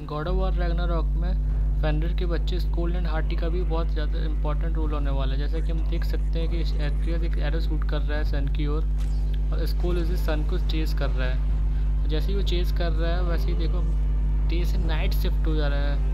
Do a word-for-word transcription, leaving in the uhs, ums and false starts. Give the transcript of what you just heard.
God of war Ragnarok में फेंडर के बच्चे स्कूल एंड हार्टी का भी बहुत ज़्यादा इंपॉर्टेंट रोल होने वाला है। जैसा कि हम देख सकते हैं कि एट्रियस एक एरो शूट कर रहा है सन की ओर, और स्कूल उस सन को चेस कर रहा है। जैसे ही वो चेस कर रहा है वैसे ही देखो डे से नाइट शिफ्ट हो जा रहा है।